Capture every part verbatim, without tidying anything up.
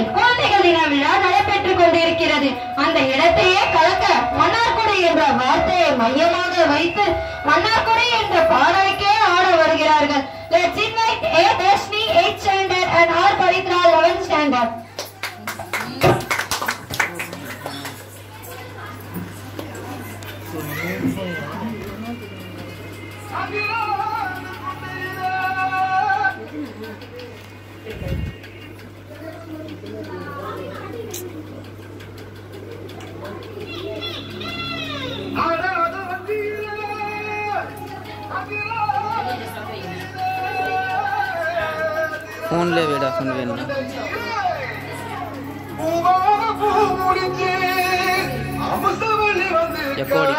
கோயிலில் குழந்தைகள் தின விழா நடைபெற்றுக் கொண்டிருக்கிறது. அந்த இடத்தையே கலக்க மன்னார்குடி என்ற வார்த்தையை மையமாக வைத்து மன்னார்குடி என்ற பாடலுக்கே ஆட வருகிறார்கள். Let's invite A. Dashni eighth standard and R. Pavitra eleventh standard. Phone ले बेटा फोन लेना எப்போடி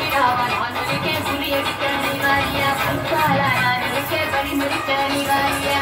Bye.